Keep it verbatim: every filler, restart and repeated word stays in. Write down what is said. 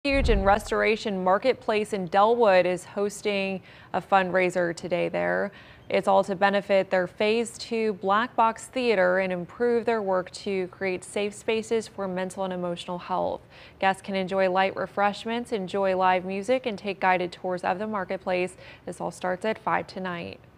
Refuge and Restoration Marketplace in Delwood is hosting a fundraiser today there. It's all to benefit their Phase two Black Box Theater and improve their work to create safe spaces for mental and emotional health. Guests can enjoy light refreshments, enjoy live music, and take guided tours of the marketplace. This all starts at five tonight.